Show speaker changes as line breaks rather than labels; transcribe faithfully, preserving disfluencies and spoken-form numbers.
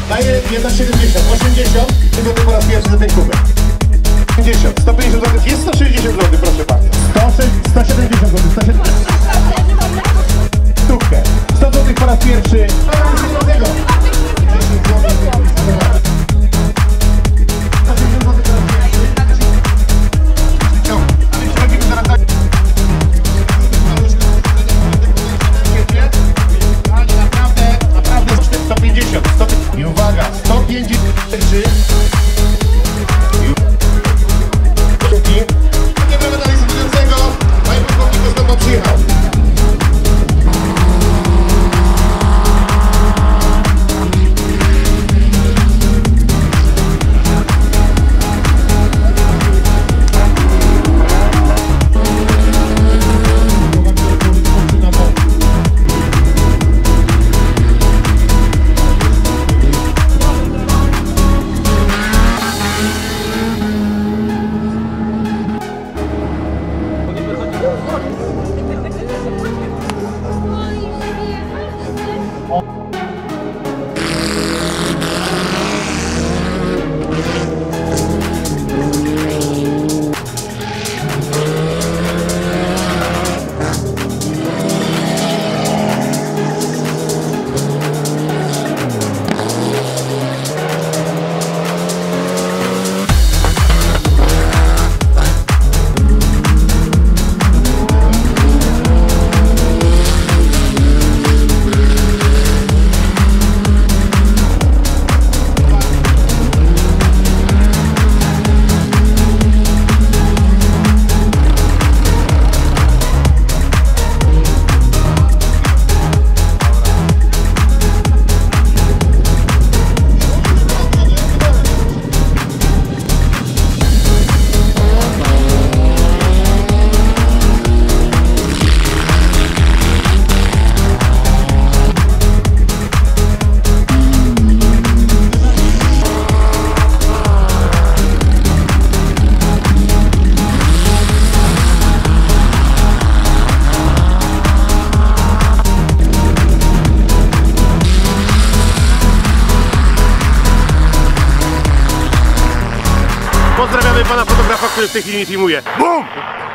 Daję jedna siedemdziesiąt, osiemdziesiąt złotych po raz pierwszy za ten kubek. pięćdziesiąt, sto pięćdziesiąt złotych, jest sto sześćdziesiąt złotych, proszę bardzo. sto siedemdziesiąt złotych, sto siedemdziesiąt. Stówkę, sto złotych po raz pierwszy. I uwaga, sto pięćdziesiąt trzy. Nie mamy dalej decydującego. Panie pułkowniku, znowu przyjechał. Pozdrawiamy pana fotografa, który w tej chwili nie filmuje. Bum!